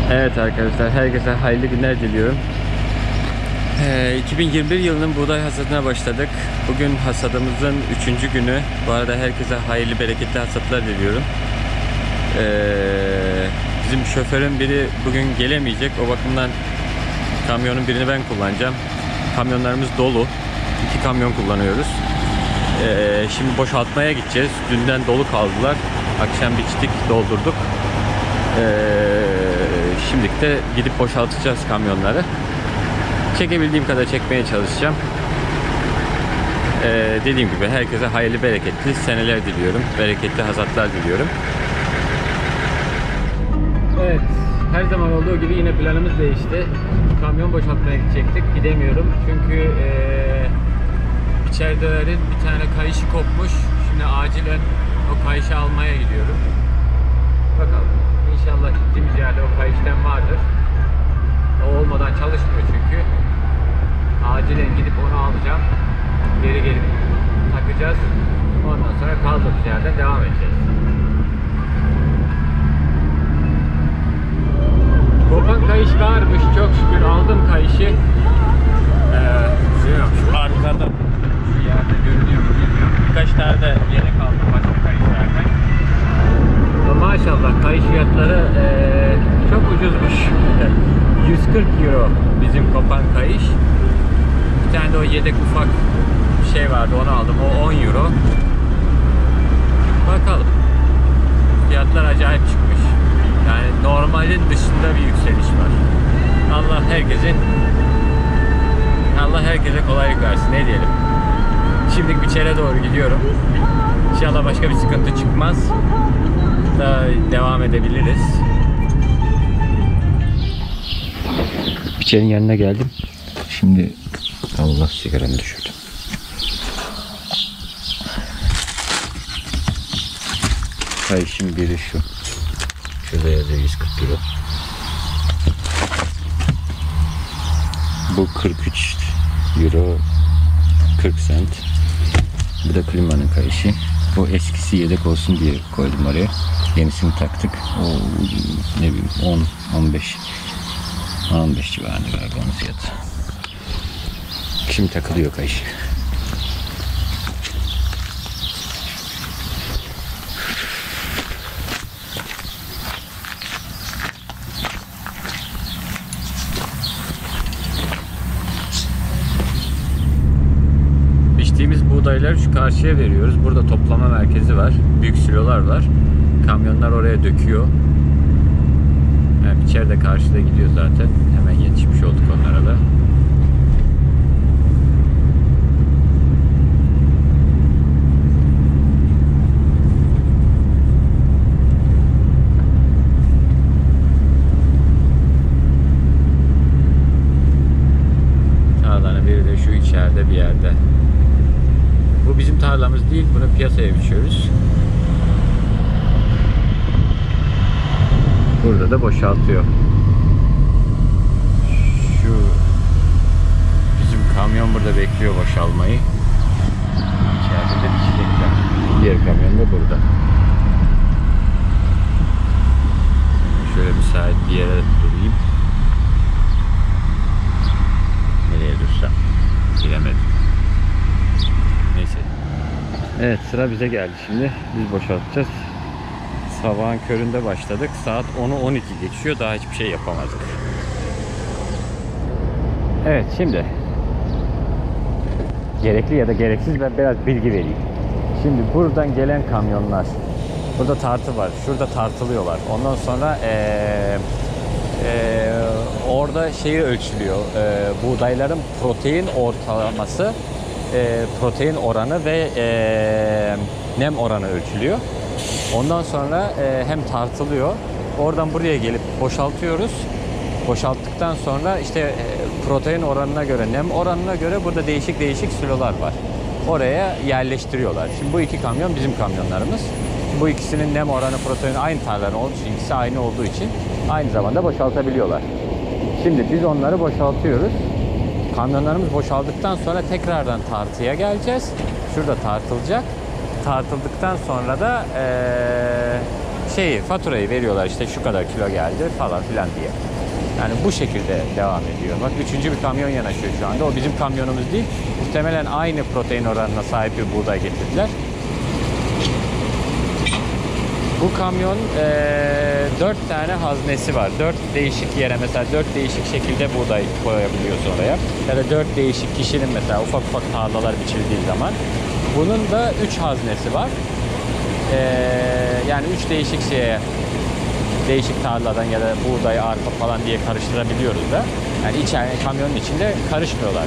Evet arkadaşlar, herkese hayırlı günler diliyorum. 2021 yılının buğday hasadına başladık. Bugün hasadımızın 3. günü. Bu arada herkese hayırlı, bereketli hasatlar diliyorum. Bizim şoförün biri bugün gelemeyecek. O bakımdan kamyonun birini ben kullanacağım. Kamyonlarımız dolu. 2 kamyon kullanıyoruz. Şimdi boşaltmaya gideceğiz. Dünden dolu kaldılar. Akşam biçtik, doldurduk. Şimdilik de gidip boşaltacağız kamyonları. Çekebildiğim kadar çekmeye çalışacağım. Dediğim gibi herkese hayırlı, bereketli seneler diliyorum. Bereketli hasatlar diliyorum. Evet, her zaman olduğu gibi yine planımız değişti. Kamyon boşaltmaya gidecektik. Gidemiyorum çünkü içeridelerin bir tane kayışı kopmuş. Şimdi acilen o kayışı almaya gidiyorum. Bakalım. İnşallah gittiğimiz yerde o kayıştan vardır. O olmadan çalışmıyor çünkü. Acilen gidip onu alacağım. Geri gelip takacağız. Ondan sonra kaldığımız yerden devam edeceğiz. Kopan kayış varmış. Çok şükür aldım kayışı. Şu arkada şu yerde görünüyor mu bilmiyorum. Birkaç tane de yere kaldı başka kayışlardan. Maşallah kayış fiyatları çok ucuzmuş. 140 euro bizim kopan kayış. Bir tane de o yedek ufak bir şey vardı, onu aldım. O 10 euro. Bakalım. Fiyatlar acayip çıkmış. Yani normalin dışında bir yükseliş var. Allah herkese kolaylık versin. Ne diyelim. Şimdi biçere doğru gidiyorum. İnşallah başka bir sıkıntı çıkmaz. Daha devam edebiliriz. Biçerin yanına geldim. Şimdi Allah sigaramı düşürdüm. Kayışın biri şu. Şurada yazıyor 140 euro. Bu 43 euro 40 cent. Bu da klimanın kayışı. Bu eskisi yedek olsun diye koydum oraya. Yenisini taktık. O ne bileyim 15 civarında galiba onun fiyatı. Şimdi takılıyor kayış. Biçtiğimiz buğdayları şu karşıya veriyoruz. Burada toplama merkezi var. Büyük silolar var. Kamyonlar oraya döküyor. Yani içeride karşıda gidiyor zaten. Hemen yetişmiş olduk onlara da. Tarlanın biri de şu içeride bir yerde. Bu bizim tarlamız değil. Bunu piyasaya biçiyoruz. Burada da boşaltıyor. Şu bizim kamyon burada bekliyor boşalmayı. İçeride de biçecekler. Diğer kamyon da burada. Şöyle müsait bir yere durayım. Nereye dursam bilemedim. Neyse. Evet, sıra bize geldi şimdi. Biz boşaltacağız. Sabahın köründe başladık. Saat 10'u 12 geçiyor. Daha hiçbir şey yapamadık. Evet, şimdi gerekli ya da gereksiz ben biraz bilgi vereyim. Şimdi buradan gelen kamyonlar, burada tartı var. Şurada tartılıyorlar. Ondan sonra orada şeyi ölçülüyor. Buğdayların protein ortalaması, protein oranı ve nem oranı ölçülüyor. Ondan sonra hem tartılıyor. Oradan buraya gelip boşaltıyoruz. Boşalttıktan sonra işte protein oranına göre, nem oranına göre burada değişik silolar var. Oraya yerleştiriyorlar. Şimdi bu 2 kamyon bizim kamyonlarımız. Bu ikisinin nem oranı, protein aynı tarlaların olduğu için, ikisi aynı olduğu için aynı zamanda boşaltabiliyorlar. Şimdi biz onları boşaltıyoruz. Kamyonlarımız boşaldıktan sonra tekrardan tartıya geleceğiz. Şurada tartılacak. Tartıldıktan sonra da faturayı veriyorlar, işte şu kadar kilo geldi falan filan diye. Yani bu şekilde devam ediyor. Bak, üçüncü bir kamyon yanaşıyor şu anda. O bizim kamyonumuz değil. Muhtemelen aynı protein oranına sahip bir buğday getirdiler. Bu kamyon 4 tane haznesi var. 4 değişik yere, mesela 4 değişik şekilde buğday koyabiliyorsun oraya. Ya da 4 değişik kişinin mesela ufak ufak tarlalar biçildiği zaman. Bunun da 3 haznesi var. Yani 3 değişik değişik tarladan ya da buğday, arpa falan diye karıştırabiliyoruz da. Yani kamyonun içinde karışmıyorlar.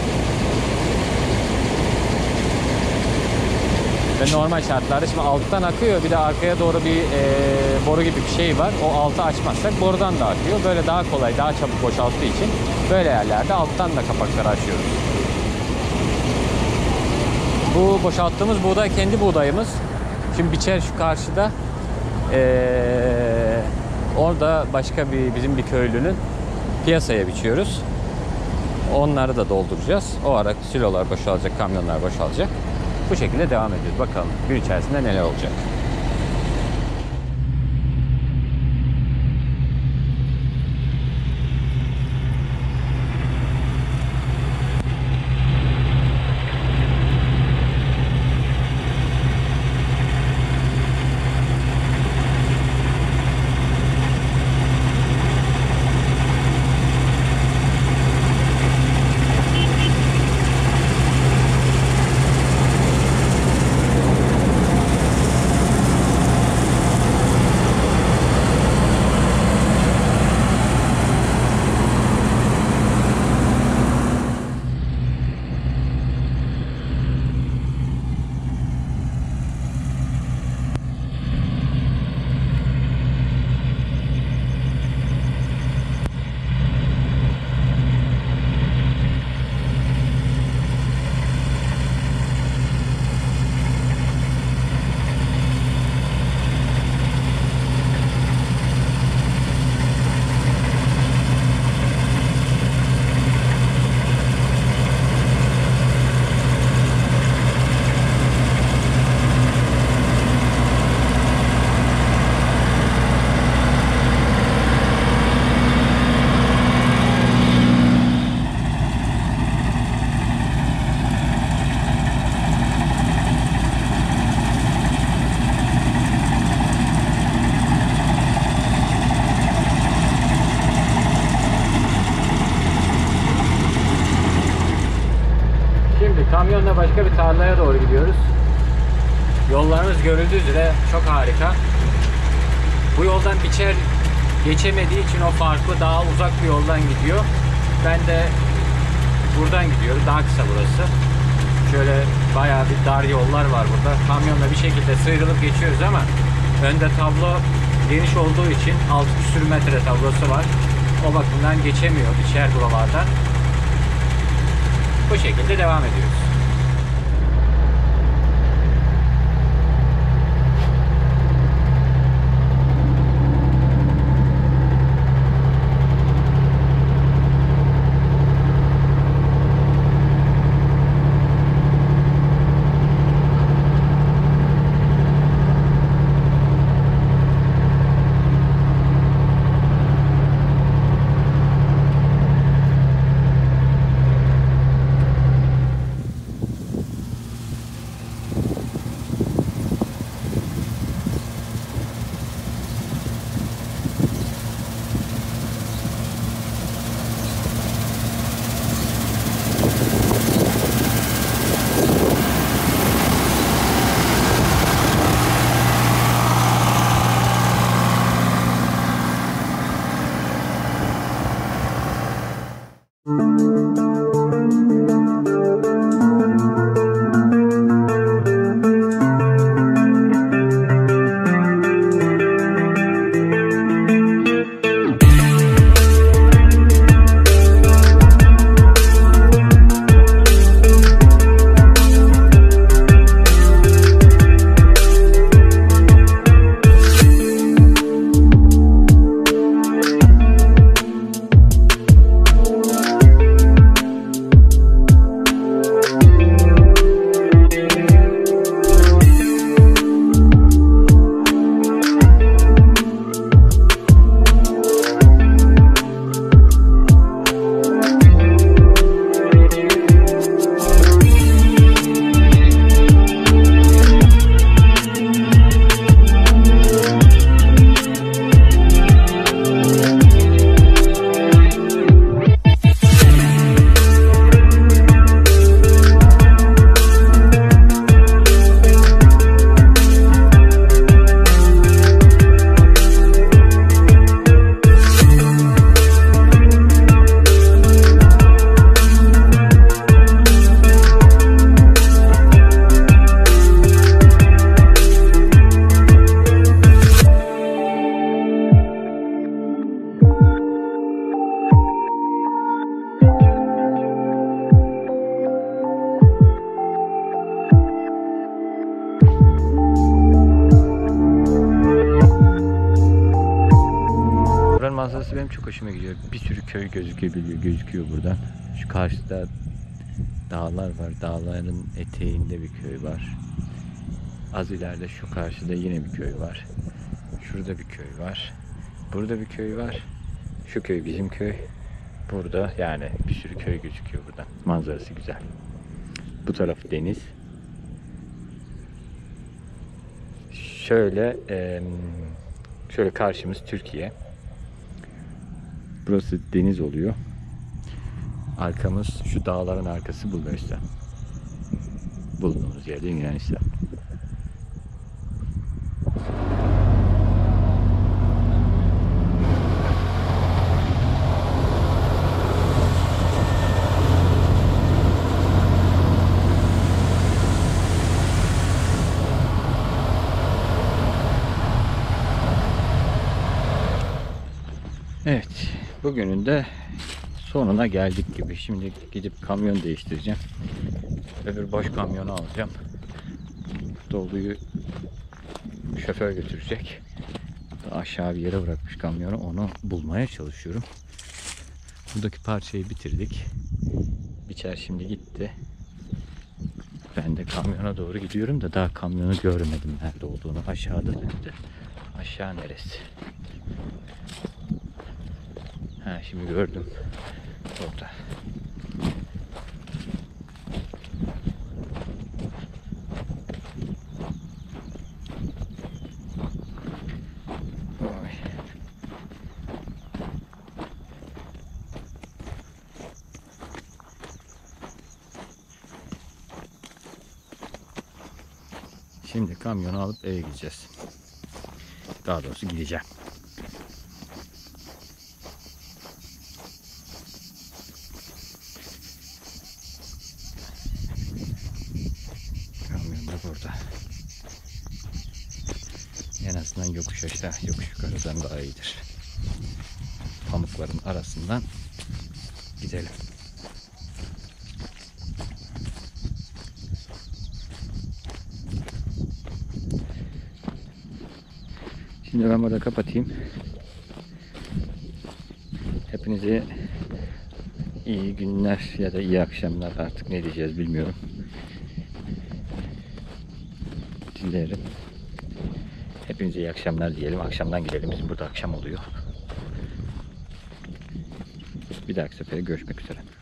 Ve normal şartlarda şimdi alttan akıyor, bir de arkaya doğru bir boru gibi bir şey var. O altı açmazsak borudan da akıyor. Böyle daha kolay, daha çabuk boşalttığı için böyle yerlerde alttan da kapakları açıyoruz. Bu boşalttığımız buğday kendi buğdayımız. Şimdi biçer şu karşıda. Orada başka bizim bir köylünün piyasaya biçiyoruz. Onları da dolduracağız. O ara silolar boşalacak, kamyonlar boşalacak. Bu şekilde devam ediyoruz. Bakalım gün içerisinde neler olacak. Kamyonla başka bir tarlaya doğru gidiyoruz. Yollarımız görüldüğü üzere çok harika. Bu yoldan biçer geçemediği için o farklı, daha uzak bir yoldan gidiyor. Ben de buradan gidiyorum. Daha kısa burası. Şöyle bayağı bir dar yollar var burada. Kamyonla bir şekilde sıyrılıp geçiyoruz ama önde tablo geniş olduğu için 6 küsür metre tablosu var. O bakımdan geçemiyor biçer buralardan. Bu şekilde devam ediyoruz. manzarası benim çok hoşuma gidiyor. Bir sürü köy gözüküyor buradan. Şu karşıda dağlar var. Dağların eteğinde bir köy var. Az ileride şu karşıda yine bir köy var. Şurada bir köy var. Burada bir köy var. Şu köy bizim köy. Burada yani bir sürü köy gözüküyor buradan. Manzarası güzel. Bu taraf deniz. Şöyle karşımız Türkiye. Burası deniz oluyor. Arkamız şu dağların arkası Bulgaristan. Bulunduğumuz yerde Yunanistan. Evet, bugünün de sonuna geldik gibi. Şimdi gidip kamyon değiştireceğim. Öbür boş kamyonu alacağım. Doluyu şoför götürecek. Aşağı bir yere bırakmış kamyonu. Onu bulmaya çalışıyorum. Buradaki parçayı bitirdik. Biçer şimdi gitti. Ben de kamyona doğru gidiyorum da daha kamyonu görmedim nerede olduğunu. Aşağıda dedi. Aşağı neresi? Ha, şimdi gördüm. Orada. Oy. Şimdi kamyonu alıp eve gideceğiz. Daha doğrusu gideceğim. Burada. En azından yokuş aşağı, yokuş yukarıdan daha iyidir. Pamukların arasından gidelim. Şimdi ben burada kapatayım. Hepinize iyi günler ya da iyi akşamlar, artık ne diyeceğiz bilmiyorum. Dilerim. Hepinize iyi akşamlar diyelim. Akşamdan gidelim. Bizim burada akşam oluyor. Bir dahaki sefere görüşmek üzere.